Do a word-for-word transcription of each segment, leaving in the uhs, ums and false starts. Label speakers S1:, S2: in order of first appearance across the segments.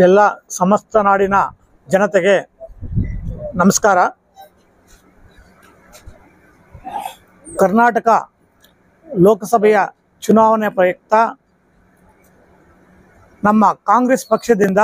S1: ಎಲ್ಲ ಸಮಸ್ತ ನಾಡಿನ ಜನತೆಗೆ ನಮಸ್ಕಾರ. ಕರ್ನಾಟಕ ಲೋಕಸಭೆಯ ಚುನಾವಣೆ ಪ್ರಯುಕ್ತ ನಮ್ಮ ಕಾಂಗ್ರೆಸ್ ಪಕ್ಷದಿಂದ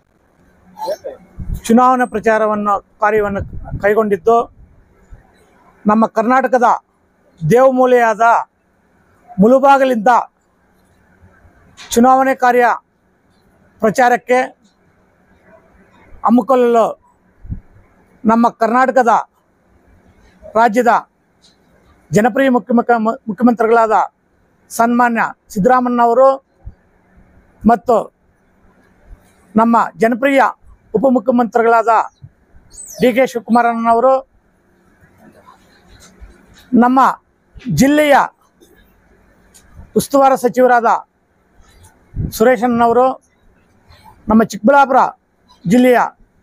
S1: ಚುನಾವಣಾ ಪ್ರಚಾರವನ್ನು ಕಾರ್ಯವನ್ನು ಕೈಗೊಂಡಿದ್ದು, ನಮ್ಮ ಕರ್ನಾಟಕದ ದೇವಮೂಲೆಯಾದ ಮುಳುಬಾಗಿಲಿಂದ ಚುನಾವಣೆ ಕಾರ್ಯ ಪ್ರಚಾರಕ್ಕೆ ಹಮ್ಮಿಕೊಳ್ಳಲು ನಮ್ಮ ಕರ್ನಾಟಕದ ರಾಜ್ಯದ ಜನಪ್ರಿಯ ಮುಖ್ಯ ಮುಖ್ಯಮಂತ್ರಿಗಳಾದ ಸನ್ಮಾನ್ಯ ಸಿದ್ದರಾಮಯ್ಯನವರು ಮತ್ತು ನಮ್ಮ ಜನಪ್ರಿಯ ಉಪಮುಖ್ಯಮಂತ್ರಿಗಳಾದ ಡಿ ಕೆ ಶಿವಕುಮಾರಣ್ಣನವರು, ನಮ್ಮ ಜಿಲ್ಲೆಯ ಉಸ್ತುವಾರಿ ಸಚಿವರಾದ ಸುರೇಶಣ್ಣನವರು, ನಮ್ಮ ಚಿಕ್ಕಬಳ್ಳಾಪುರ ಜಿಲ್ಲೆಯ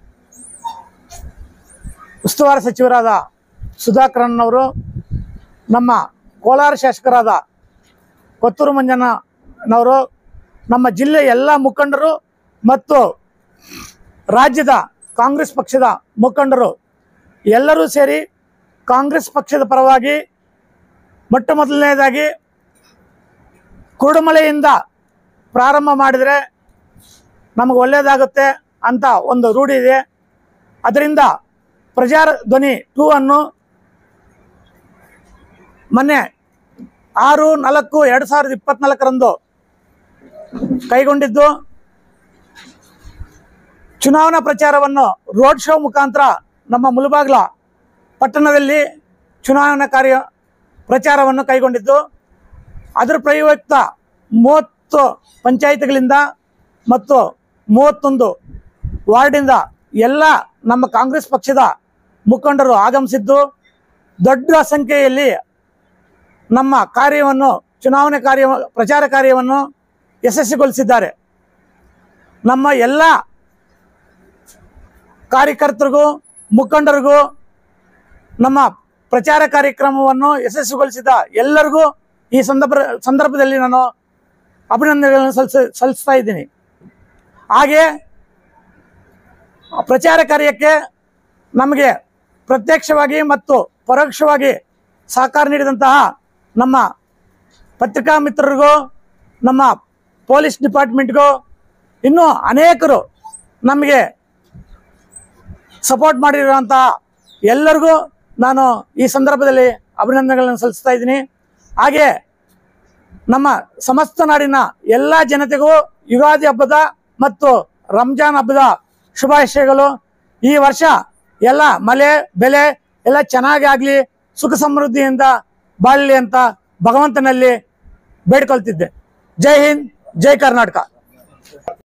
S1: ಉಸ್ತುವಾರಿ ಸಚಿವರಾದ ಸುಧಾಕರಣ್ಣನವರು, ನಮ್ಮ ಕೋಲಾರ ಶಾಸಕರಾದ ಕೊತ್ತೂರು ಮಂಜಣ್ಣನವರು, ನಮ್ಮ ಜಿಲ್ಲೆಯ ಎಲ್ಲ ಮುಖಂಡರು ಮತ್ತು ರಾಜ್ಯದ ಕಾಂಗ್ರೆಸ್ ಪಕ್ಷದ ಮುಖಂಡರು ಎಲ್ಲರೂ ಸೇರಿ ಕಾಂಗ್ರೆಸ್ ಪಕ್ಷದ ಪರವಾಗಿ ಮೊಟ್ಟ ಮೊದಲನೇದಾಗಿ ಕುರುಡುಮಲೆಯಿಂದ ಪ್ರಾರಂಭ ಮಾಡಿದರೆ ನಮಗೆ ಒಳ್ಳೆಯದಾಗುತ್ತೆ ಅಂತ ಒಂದು ರೂಢಿ ಇದೆ. ಅದರಿಂದ ಪ್ರಜಾಧ್ವನಿ ಟೂ ಅನ್ನು ಮೊನ್ನೆ ಆರು ನಾಲ್ಕು ಎರಡು ಸಾವಿರದ ಇಪ್ಪತ್ನಾಲ್ಕರಂದು ಕೈಗೊಂಡಿದ್ದು, ಚುನಾವಣಾ ಪ್ರಚಾರವನ್ನು ರೋಡ್ ಶೋ ಮುಖಾಂತರ ನಮ್ಮ ಮುಳುಬಾಗಿಲ ಪಟ್ಟಣದಲ್ಲಿ ಚುನಾವಣಾ ಕಾರ್ಯ ಪ್ರಚಾರವನ್ನು ಕೈಗೊಂಡಿದ್ದು, ಅದರ ಪ್ರಯುಕ್ತ ಮೂವತ್ತು ಪಂಚಾಯಿತಿಗಳಿಂದ ಮತ್ತು ಮೂವತ್ತೊಂದು ವಾರ್ಡಿಂದ ಎಲ್ಲ ನಮ್ಮ ಕಾಂಗ್ರೆಸ್ ಪಕ್ಷದ ಮುಖಂಡರು ಆಗಮಿಸಿದ್ದು, ದೊಡ್ಡ ಸಂಖ್ಯೆಯಲ್ಲಿ ನಮ್ಮ ಕಾರ್ಯವನ್ನು ಚುನಾವಣೆ ಕಾರ್ಯ ಪ್ರಚಾರ ಕಾರ್ಯವನ್ನು ಯಶಸ್ವಿಗೊಳಿಸಿದ್ದಾರೆ. ನಮ್ಮ ಎಲ್ಲ ಕಾರ್ಯಕರ್ತರಿಗೂ ಮುಖಂಡರಿಗೂ ನಮ್ಮ ಪ್ರಚಾರ ಕಾರ್ಯಕ್ರಮವನ್ನು ಯಶಸ್ವಿಗೊಳಿಸಿದ ಎಲ್ಲರಿಗೂ ಈ ಸಂದರ್ಭ ಸಂದರ್ಭದಲ್ಲಿ ನಾನು ಅಭಿನಂದನೆಗಳನ್ನು ಸಲ್ಲಿಸ ಸಲ್ಲಿಸ್ತಾ ಇದ್ದೀನಿ. ಹಾಗೆ ಪ್ರಚಾರ ಕಾರ್ಯಕ್ಕೆ ನಮಗೆ ಪ್ರತ್ಯಕ್ಷವಾಗಿ ಮತ್ತು ಪರೋಕ್ಷವಾಗಿ ಸಹಕಾರ ನೀಡಿದಂತಹ ನಮ್ಮ ಪತ್ರಿಕಾ ಮಿತ್ರರಿಗೂ, ನಮ್ಮ ಪೊಲೀಸ್ ಡಿಪಾರ್ಟ್ಮೆಂಟ್ಗೂ, ಇನ್ನೂ ಅನೇಕರು ನಮಗೆ ಸಪೋರ್ಟ್ ಮಾಡಿರುವಂತಹ ಎಲ್ಲರಿಗೂ ನಾನು ಈ ಸಂದರ್ಭದಲ್ಲಿ ಅಭಿನಂದನೆಗಳನ್ನು ಸಲ್ಲಿಸ್ತಾ ಇದ್ದೀನಿ. ಹಾಗೆ ನಮ್ಮ ಸಮಸ್ತ ನಾಡಿನ ಎಲ್ಲ ಜನತೆಗೂ ಯುಗಾದಿ ಹಬ್ಬದ ಮತ್ತು ರಂಜಾನ್ ಹಬ್ಬದ ಶುಭಾಶಯಗಳು. ಈ ವರ್ಷ ಎಲ್ಲ ಮಳೆ ಬೆಲೆ ಎಲ್ಲ ಚೆನ್ನಾಗಿ ಆಗಲಿ, ಸುಖ ಸಮೃದ್ಧಿಯಿಂದ ಬಾಳಲಿ ಅಂತ ಭಗವಂತನಲ್ಲಿ ಬೇಡ್ಕೊಳ್ತಿದ್ದೆ. ಜೈ ಹಿಂದ್, ಜೈ ಕರ್ನಾಟಕ.